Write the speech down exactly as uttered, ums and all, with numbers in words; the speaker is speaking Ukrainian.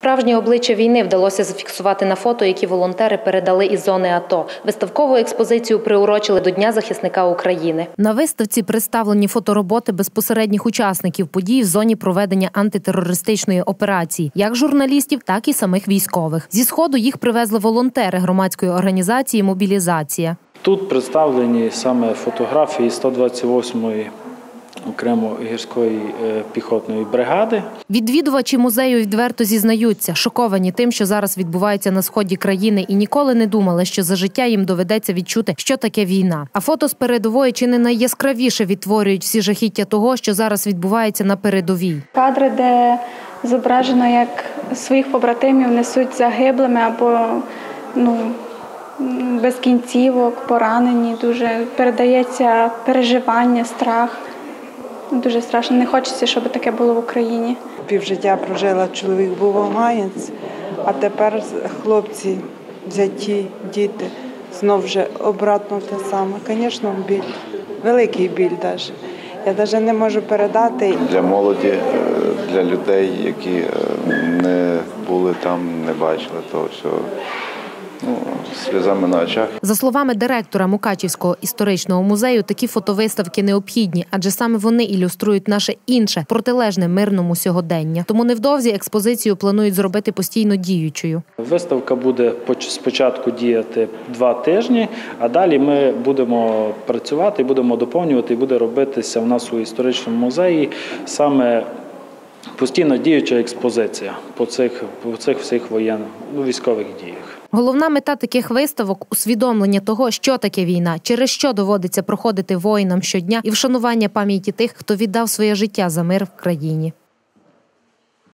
Справжнє обличчя війни вдалося зафіксувати на фото, які волонтери передали із зони АТО. Виставкову експозицію приурочили до Дня захисника України. На виставці представлені фотороботи безпосередніх учасників подій в зоні проведення антитерористичної операції, як журналістів, так і самих військових. Зі Сходу їх привезли волонтери громадської організації «Мобілізація». Тут представлені саме фотографії сто двадцять восьмої окремо гірської піхотної бригади. Відвідувачі музею відверто зізнаються, шоковані тим, що зараз відбувається на сході країни, і ніколи не думали, що за життя їм доведеться відчути, що таке війна. А фото з передової чи не найяскравіше відтворюють всі жахіття того, що зараз відбувається на передовій. Кадри, де зображено, як своїх побратимів несуть загиблими або ну, без кінцівок, поранені, дуже передається переживання, страх. Дуже страшно. Не хочеться, щоб таке було в Україні. Півжиття прожила, чоловік був афганець, а тепер хлопці, зяті, діти, знов вже обратно те саме. Звісно, біль, великий біль навіть. Я навіть не можу передати. Для молоді, для людей, які не були там, не бачили того всього. Ну, сльозами на очах. За словами директора Мукачівського історичного музею, такі фотовиставки необхідні, адже саме вони ілюструють наше інше, протилежне мирному сьогодення. Тому невдовзі експозицію планують зробити постійно діючою. Виставка буде спочатку діяти два тижні, а далі ми будемо працювати, будемо доповнювати, і буде робитися у нас у історичному музеї саме постійно діюча експозиція по цих, по цих всіх воєнних, ну, військових діях. Головна мета таких виставок – усвідомлення того, що таке війна, через що доводиться проходити воїнам щодня і вшанування пам'яті тих, хто віддав своє життя за мир в країні.